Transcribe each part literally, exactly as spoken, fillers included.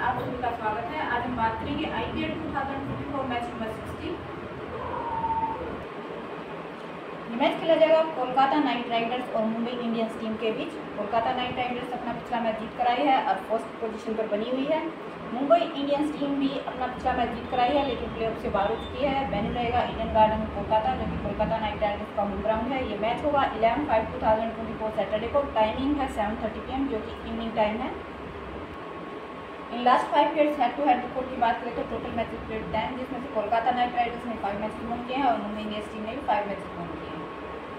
आप सभी का स्वागत है। आज हम बात करेंगे आईपीएल दो हज़ार चौबीस मैच नंबर साठ। मैच खेला जाएगा कोलकाता नाइट राइडर्स और मुंबई इंडियंस टीम के बीच। कोलकाता नाइट राइडर्स अपना पिछला मैच जीत कर आई है और फर्स्ट पोजीशन पर बनी हुई है। मुंबई इंडियंस टीम भी अपना पिछला मैच जीत कर आई है, लेकिन प्लेऑफ से बाहर हो चुकी है। वेन्यू रहेगा ईडन गार्डन कोलकाता, जो कि कोलकाता नाइट राइडर्स का होम ग्राउंड है। ये मैच होगा ग्यारह फाइव दो हज़ार चौबीस सैटरडे को। टाइमिंग है सात तीस पी एम, जो कि इवनिंग टाइम है। In last five years head to head report की बात करें तो टोटल मैचेस प्लेड टेन, जिसमें से कोलकाता नाइट राइडर्स ने फाइव मैचेस विन किए हैं और मुंबई इंडियंस टीम ने भी फाइव मैचेस विन किए हैं।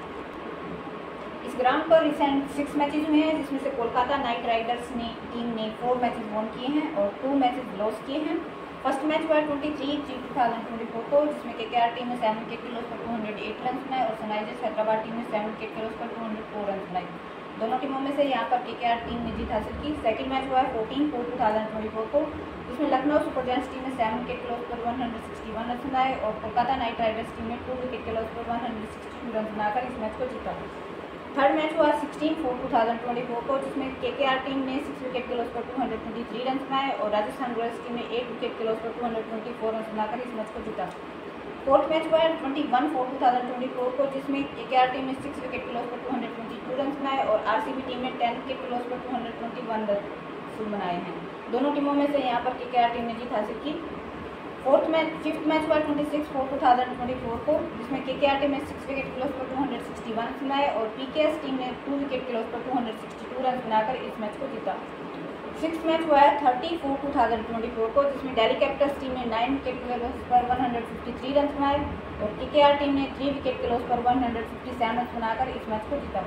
इस ग्राउंड पर रिसेंट सिक्स मैचेस हुए हैं, जिसमें से कोलकाता नाइट राइडर्स ने टीम ने फोर मैचेस विन किए हैं और टू मैचेस लॉस किए हैं। फर्स्ट मैच हुआ twenty three three two thousand twenty four को, जिसमें के के आर टीम ने सेवन विकेट के लॉस पर टू हंड्रेड एट रन बनाए और सनराइजर्स हैदराबाद टीम ने सेवन विकेट के लॉस पर टू हंड्रेड फोर रन बनाए। दोनों टीमों में से यहाँ पर के के आर टीम ने जीत हासिल की। सेकंड मैच हुआ है fourteen four two thousand twenty four को, जिसमें लखनऊ सुपर जायंट्स टीम ने सेवन विकेट के लॉस पर one hundred sixty one run बनाए और कोलकाता नाइट राइडर्स टीम ने टू विकेट के लॉस पर one hundred sixty two run बनाकर इस मैच को जीता। थर्ड मैच हुआ sixteen four two thousand twenty four को, जिसमें के के आर टीम ने सिक्स विकेट के लॉस पर two hundred twenty three run बनाए और राजस्थान रॉयल्स टीम ने एट विकेट के लॉस पर two hundred twenty four run बनाकर इस मैच को जीता। फोर्थ मैच हुआ है twenty one four two thousand twenty four को, जिसमें के के आर टीम ने सिक्स विकेट के लॉस पर two hundred twenty two run बनाए और आर सी बी टीम ने टेन विकेट के लॉस पर two hundred twenty one run बनाए हैं। दोनों टीमों में से यहाँ पर के के आर टीम ने जीत हासिल की। फोर्थ मैच फिफ्थ मैच हुआ twenty six four two thousand twenty four को, जिसमें के के आर टीम ने सिक्स विकेट के लॉस पर टू हंड्रेड सिक्सटी वन बनाए और पी के एस टीम ने टू विकेट के लॉस पर two hundred sixty two run बनाकर इस मैच को जीता। सिक्स मैच हुआ है thirty four two thousand twenty four को, जिसमें दिल्ली कैपिटल्स टीम ने नाइन विकेट के लॉस पर one hundred fifty three run बनाए और के के आर टीम ने थ्री विकेट के लॉस पर one hundred fifty seven run बनाकर इस मैच को जीता।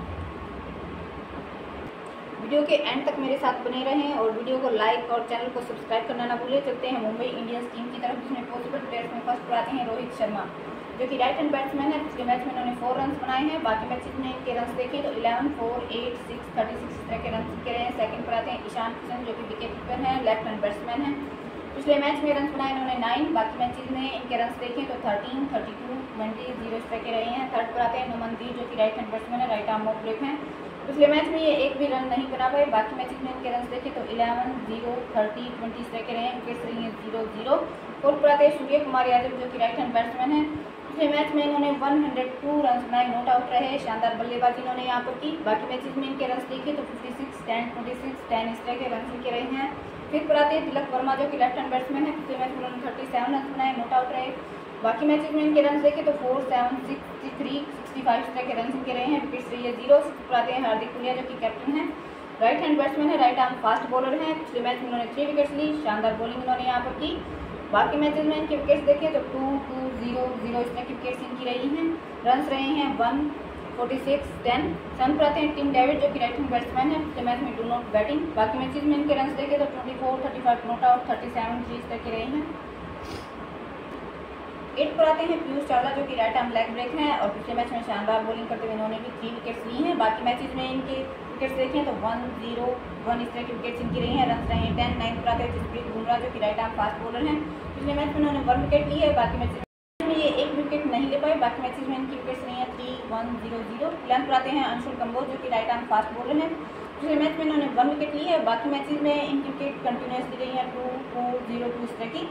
वीडियो के एंड तक मेरे साथ बने रहें और वीडियो को लाइक और चैनल को सब्सक्राइब करना ना भूलें। चलते हैं मुंबई इंडियंस टीम की तरफ, जिसमें पॉसिबल प्लेयर्स में फर्स्ट पर आते हैं रोहित शर्मा, जो कि राइट हैंड बैट्समैन है। पिछले मैच में उन्होंने फोर रन बनाए हैं। बाकी मैचेस में इनके रन देखें तो eleven four eight six thirty six इस तरह के रन के रहे हैं। सेकंड पर आते हैं ईशान किशन, जो कि विकेट कीपर हैं, लेफ्ट हैंड बैट्समैन हैं। पिछले मैच में रन बनाए इन्होंने नाइन। बाकी मैचेस में इनके रन देखें तो thirteen thirty two twenty zero इस तरह के रहे हैं। थर्ड पर आते हैं नमनदीप, जो कि राइट हैंड बैट्समैन है, राइट आर्म ऑफ ब्रेक हैं। पिछले मैच में ये एक भी रन नहीं बना पाए। बाकी मैचेस में इनके रन देखें तो इलेवन जीरो थर्टी ट्वेंटी इस तरह के रहे हैं। विकेट्स रही हैं जीरो जीरो। फोर्थ पर आते हैं सूर्य कुमार यादव, जो कि राइट हैंड बैट्समैन है। पिछले मैच में इन्होंने वन हंड्रेड टू रन बनाए, नॉट आउट रहे। शानदार बल्लेबाजी इन्होंने यहाँ पर की। बाकी मैचेस में इनके रन देखे तो fifty six ten twenty six ten इस तरह के रन इनके रहे हैं। फिर पर आते हैं तिलक वर्मा, जो कि लेफ्ट हैंड बैट्समैन है। पिछले मैच में उन्होंने थर्टी सेवन रन बनाए, नॉट आउट रहे। बाकी मैचेस में इनके रन देखे तो four seven sixty three sixty five इस तरह के रन इनके रहे हैं। विकेट्स रही है जीरो। पर आते हैं हार्दिक पांड्या, जो कि कैप्टन है, राइट हैंड बैट्समैन है, राइट आर्म फास्ट बॉलर हैं। पिछले मैच में उन्होंने थ्री विकेट्स ली। शानदार बॉलिंग इन्होंने यहाँ पर की। बाकी मैचेस में इनके विकेट्स देखें तो टू टू जीरो जीरो इस तरह की विकेट्स इनकी रही हैं। रन रहे हैं वन फोर्टी सिक्स टेन। रन पर आते हैं टिम डेविड, जो कि राइट हैंड बैट्समैन है। पिछले मैच में डू नॉट बैटिंग। बाकी मैचेस में इनके रन देखे तो twenty four thirty five not out thirty seven three इस तरह के रहे हैं। एट पर आते हैं पीयूष चावला, जो कि राइट आर्म लेग ब्रेक हैं और पिछले मैच में शानदार बॉलिंग करते हुए इन्होंने भी थ्री विकेट्स ली हैं। बाकी मैचेस में इनके विकेट्स देखें तो वन जीरो वन इस तरह की विकेट्स इनकी रही हैं। रन रहे हैं टेन। नाइन पर आते हैं जसप्रीत बुमराह, जो कि राइट आर्म फास्ट बॉलर हैं। पिछले मैच में उन्होंने वन विकेट ली है। बाकी मैचेस में ये एक विकेट नहीं ले पाए। बाकी मैचेस में इनकी विकेट्स रही हैं three one zero zero. Eleven पर आते हैं अंशुल कंबोज, जो कि राइट आर्म फास्ट बॉलर हैं। पिछले मैच में इन्होंने वन विकेट ली है। बाकी मैचेस में इनकी विकेट कंटिन्यूसली रही है टू फोर जीरो टू इस तरह की।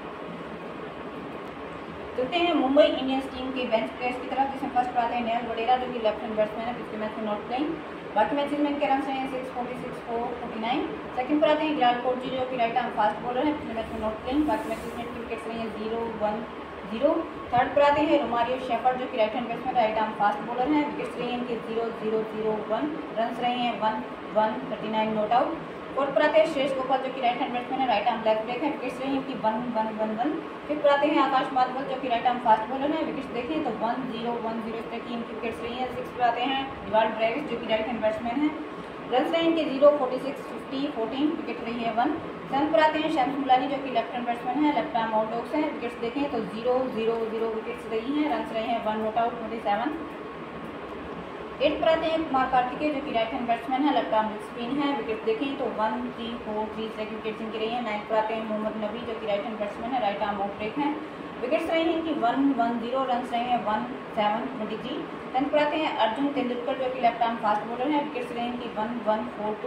चलते हैं मुंबई इंडियंस टीम के बेंच प्लेयर्स की तरफ, जिसमें फर्स्ट पर आते हैं नेयल वडेरा, जो कि लेफ्ट हैंड बैट्समैन है। पिछले मैच में नॉट प्लेइंग। बाकी मैचेस में इनके रन रहे हैं six forty six four forty nine. Second पर आते हैं विराट कोहली, जो कि राइट आर्म फास्ट बॉलर है। पिछले मैच में नॉट प्लेइंग। बाकी मैचेस में इनकी विकेट्स रही हैं जीरो वन जीरो। थर्ड पर आते हैं रोमारियो शेफर्ड, जो कि right hand batsman right arm fast bowler हैं। विकेट्स रही हैं इनके zero zero zero one. Run रहे हैं one one thirty nine not out. Fourth पर आते हैं शेष गोपाल, जो कि राइट हैंड बैट्समैन है, राइट आर्म लेग ब्रेक है। विकेट्स रही हैं इनकी वन वन वन वन। फिर पर आते हैं आकाश माधवल, जो कि राइट आर्म फास्ट बॉलर है। विकेट्स देखें तो वन जीरो वन जीरो इस तरह की इनकी विकेट्स रही हैं। सिक्स पर आते हैं डिवाल्ड ब्रेविस, जो कि राइट हैंड बैट्समैन है। रन रहे इनके zero forty six fifty fourteen. Wicket रही है वन। सेवन पर आते हैं शम्स मुलानी, जो कि लेफ्ट हैंड बैट्समैन है, लेफ्ट आर्म ऑर्डोक्स हैं। विकेट्स देखें तो जीरो जीरो जीरो विकेट्स रही हैं। रन रहे हैं one not out twenty seven. Eight पर आते हैं कुमार कार्तिकेय, जो कि राइट हैंड बैट्समैन है, लेफ्ट आर्म स्पिन है। विकेट देखें तो वन थ्री फोर थ्री से विकेट्स इनकी रही है। नाइन पर आते हैं मोहम्मद नबी, जो कि राइट हैंड बैट्समैन है, राइट आर्म ऑफ ब्रेक है। विकेट्स रहे हैं इनकी वन वन जीरो। रन रहे हैं one seven twenty three. Tenth पर आते हैं अर्जुन तेंदुलकर, जो कि लेफ्ट आर्म फास्ट बॉलर है। विकेट्स रहे हैं इनकी one one four two.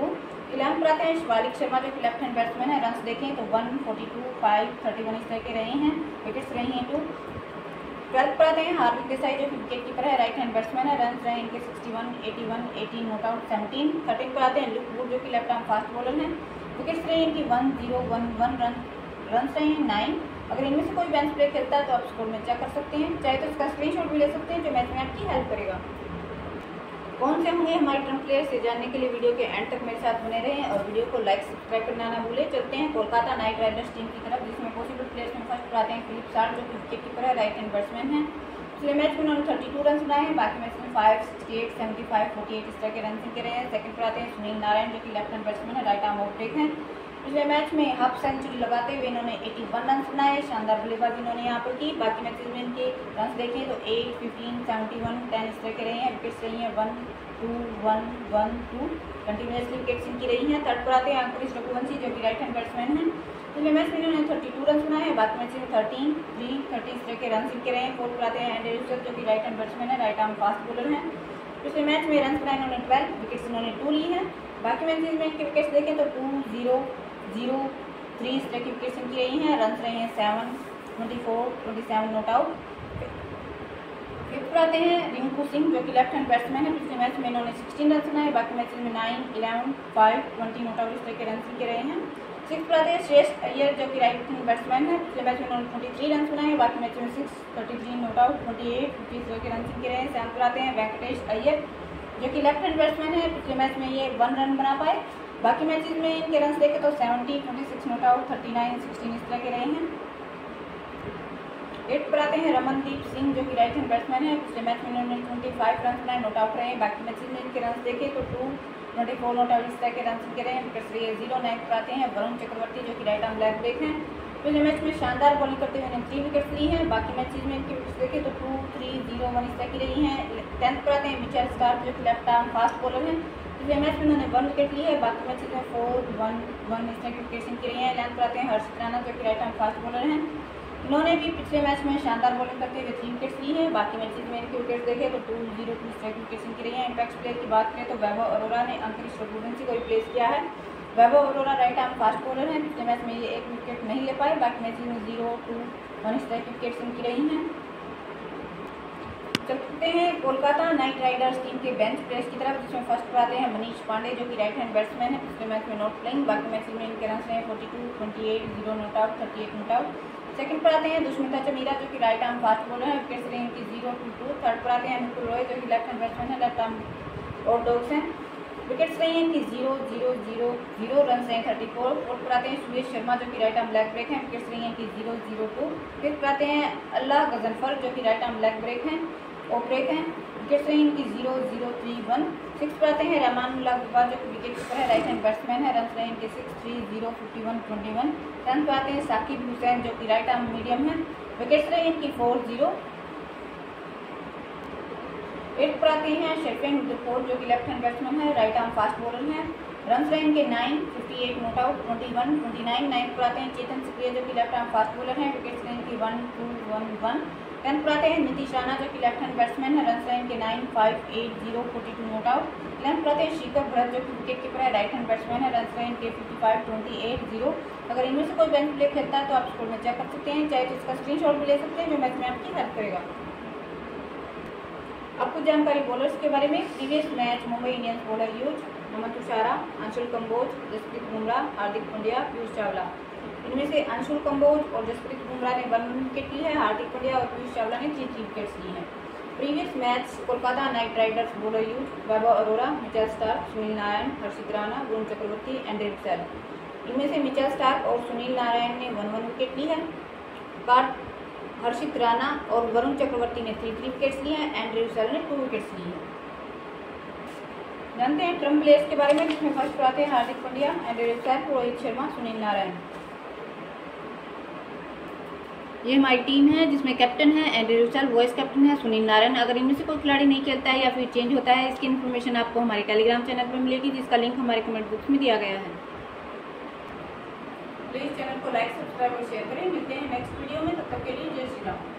Eleven पर आते हैं शिवालिक शर्मा जो कि लेफ्ट हैंड बैट्समैन है। रन्स देखें तो one forty two, five thirty one इस तरह के रहे हैं, विकेट्स रही हैं टू। ट्वेल्थ पर आते हैं हार्दिक देसाई जो कि विकेट कीपर है, राइट हैंड बैट्समैन है। रन रहे इनके sixty one, eighty one, eighteen, not out seventeen. Thirteen पर आते हैं लुक वुड जो कि लेफ्ट आर्म फास्ट बॉलर हैं, विकेट्स रहे इनकी one zero one one run run रहे हैं नाइन। अगर इनमें से कोई बेंच प्लेयर खेलता है तो आप स्कोर में चेक कर सकते हैं, चाहे तो इसका स्क्रीनशॉट भी ले सकते हैं जो मैच में आपकी हेल्प करेगा। कौन से होंगे हमारे टर्म प्लेयर से जानने के लिए वीडियो के एंड तक मेरे साथ बने रहें और वीडियो को लाइक सब्सक्राइब करना ना भूलें। चलते हैं कोलकाता नाइट राइडर्स टीम की तरफ, जिसमें पॉसिबल प्लेयर्स में फर्स्ट पर आते हैं फिलिप साल्ट जो कि विकेट कीपर है, राइट हैंड बैट्समैन है। पिछले मैच में उन्होंने थर्टी टू रन बनाए हैं, बाकी मैच में five sixty eight, seventy five, forty eight इस तरह के रन के रहे हैं। सेकंड पर आते हैं सुनील नारायण जो कि लेफ्ट हैंड बैट्समैन है, राइट आर्म ऑफ ब्रेक है। पिछले मैच में हाफ सेंचुरी लगाते हुए इन्होंने इक्यासी रन बनाए, शानदार बल्लेबाजी इन्होंने यहाँ पर की। बाकी मैचेज में इनके रन देखें तो eight, fifteen, seventy one, ten इस तरह के रहे हैं, विकेट्स रही हैं one two one one two, continuously wickets इनकी रही हैं। थर्ड पर आते हैं अंकुरिश रघुवंशी जो कि राइट हैंड बैट्समैन हैं। पिछले मैच में इन्होंने थर्टी टू रन बनाए हैं, बाकी मैच में थर्टीन, थ्री, थर्टी इस तरह के रन इनके रहे हैं। फोर्थ पर आते हैं एंड्रे रसेल जो कि राइट हैंड बैट्समैन है, राइट आर्म फास्ट बॉलर हैं। पिछले मैच में रन बनाए इन्होंने ट्वेल्व, विकेट्स इन्होंने टू ली हैं। बाकी मैचेज में इनके विकेट्स देखें तो टू, जीरो, जीरो, थ्री इस तरह की विकेट्स इनकी रही हैं। रन रहे हैं seven, twenty four, twenty seven not out. Fifth पर आते हैं रिंकू सिंह जो कि लेफ्ट हैंड बैट्समैन है। पिछले मैच में इन्होंने सिक्सटीन रन बनाए, बाकी मैचेज में nine, eleven, five, twenty not out इस तरह के रन के रहे हैं। सिक्स पर आते हैं श्रेयस अय्यर जो कि राइट हैंड बैट्समैन है। पिछले मैच में उन्होंने ट्वेंटी थ्री रन बनाए, बाकी मैच में six, thirty three not out, twenty eight, fifty इस तरह के रन के रहे हैं। सेवन पर आते हैं वेंकटेश अय्यर जो कि लेफ्ट हैंड बैट्समैन है। पिछले मैच में ये वन रन बना पाए, बाकी मैचेज में इनके रन देखे तो seventy, twenty six not out, thirty nine, sixteen इस तरह के रहे हैं। एट पर आते हैं रमनदीप सिंह जो कि राइट हैंड बैट्समैन है। पिछले मैच में इन्होंने ट्वेंटी फाइव रन बनाए, नॉट आउट रहे हैं, बाकी मैचेज में इनके रन देखे तो two, twenty four not out इस तरह के रन के रहे हैं, विकेट्स रही है जीरो। नाइन्थ पर आते हैं वरुण चक्रवर्ती जो कि राइट आर्म लेग ब्रेक हैं। पिछले मैच में शानदार बॉलिंग करते हुए इन्होंने थ्री विकेट्स ली हैं, बाकी मैचेज में इनके विकेट्स देखे तो टू, थ्री, जीरो, वन इस तरह की रही हैं। टेंथ पर आते हैं मिचेल स्टार्क जो कि लेफ्ट आर्म फास्ट बॉलर हैं। पिछले मैच में उन्होंने वन विकेट ली है, बाकी मैचेज में फोर, वन, वन इस तरह की विकेट्स इनकी रही हैं। इलेवंथ पर आते हैं हर्षित राणा जो कि राइट आर्म फास्ट बॉलर हैं। इन्होंने भी पिछले मैच में शानदार बॉलिंग करते हुए थ्री विकेट्स ली हैं, बाकी मैचेज में इनके विकेट्स देखे तो टू, जीरो, टू इस तरह की विकेट्स इनकी रही हैं। इम्पैक्ट प्लेयर की बात करें तो वैभव अरोरा ने अंकुरिश रघुवंशी को रिप्लेस किया है। Vaibhav Arora right arm fast bowler हैं। पिछले मैच में ये एक विकेट नहीं ले पाए, बाकी मैचेज में जीरो, टू, वन इस तरह की विकेट्स इनकी रही हैं। चलते हैं कोलकाता नाइट राइडर्स टीम के बेंच प्लेयर्स की तरफ, जिसमें फर्स्ट पर आते हैं मनीष पांडे जो कि राइट हैंड बैट्समैन है। पिछले मैच में नॉट प्लेइंग, बाकी मैचेज में इनके रन रहे forty two, twenty eight, zero not out, thirty eight not out. Second पर आते हैं दुष्मिता चमीरा जो कि राइट आर्म फास्ट बॉलर है, विकेट्स रहे इनकी जीरो, टू, टू। थर्ड पर आते हैं अनुकुल रॉय जो कि लेफ्ट हैंड बैट्समैन है, लेफ्ट आर्म और डॉग्स हैं, विकेट्स रही हैं इनकी zero, zero, zero, zero, run रहे थर्टी फोर। फोर्थ पर आते हैं सुरेश शर्मा जो कि राइट आर्म लेग ब्रेक हैं, विकेट्स रही हैं इनकी जीरो, जीरो, टू। फिफ्थ पर आते हैं अल्लाह गजनफर जो कि राइट आर्म लेग ब्रेक हैं और ब्रेक हैं, विकेट्स रही इनकी zero, zero, three, one. Six पर आते हैं रहमानुल्लाह गुब्बार जो कि विकेट कीपर है, राइट हैंड बैट्समैन है, रन रहे इनके six, three, zero, fifty one, twenty one. Tenth पर आते हैं साकिब हुसैन जो कि राइट आर्म मीडियम है, विकेट्स रहे इनकी फोर, जीरो। एट पर आते हैं शेफेन रुदरफोर्ड जो कि लेफ्ट हैंड बैट्समैन है, राइट आर्म फास्ट बॉलर हैं, रन रहे इनके nine, fifty eight not out, twenty one, twenty nine. Ninth पर आते हैं चेतन सिकरिया जो कि लेफ्ट आर्म फास्ट बॉलर हैं, विकेट्स रहे इनकी one, two, one, one. Tenth पर आते हैं नीतीश राणा जो कि लेफ्ट हैंड बैट्समैन है, रन रहे इनके nine, five, eight, zero, forty two not out. Eleventh पर आते हैं शिखर भरत जो कि विकेट कीपर है, राइट हैंड बैट्समैन है, रन रहे इनके fifty five, twenty eight, zero. अगर इनमें से कोई बेंच प्लेयर खेलता है तो आप स्कोर में चेक कर सकते हैं, चाहे तो इसका स्क्रीनशॉट भी ले सकते हैं जो मैच में आपकी हेल्प करेगा। आपको जानकारी बॉलर्स के बारे में, previous match Mumbai Indians bowler use Mohammad Thushara, Anshul Kamboj, Jasprit Bumrah, Hardik Pandya, Piyush Chawla. इनमें से अंशुल कंबोज और जसप्रीत बुमराह ने वन विकेट ली है, हार्दिक पांड्या और पीयूष चावला ने थ्री थ्री विकेट्स ली हैं। Previous match Kolkata Knight Riders bowler use Vaibhav Arora, Mitchell Starc, Sunil Narine, Harshit Rana, Varun Chakravarthy, Andre Russell. इनमें से मिचेल स्टार्क और सुनील नारायण ने वन वन विकेट ली है, कार्ड हर्षित राणा और वरुण चक्रवर्ती ने थ्री थ्री विकेट्स लिए हैं, एंड्रे रसेल ने टू विकेट्स लिए हैं। जानते हैं ट्रम्प प्लेयर्स के बारे में, जिसमें फर्स्ट पर आते हैं Hardik Pandya, Andre Russell, Rohit Sharma, Sunil Narine. ये हमारी टीम है जिसमें कैप्टन है एंड्रे रसेल, वाइस कैप्टन है सुनील नारायण। अगर इनमें से कोई खिलाड़ी नहीं खेलता है या फिर चेंज होता है, इसकी इन्फॉर्मेशन आपको हमारे टेलीग्राम चैनल पर मिलेगी, जिसका लिंक हमारे कमेंट बॉक्स में दिया गया है। प्लीज चैनल को लाइक, सब्सक्राइब और शेयर करें। मिलते हैं नेक्स्ट वीडियो में, तब तक के लिए जय श्री राम।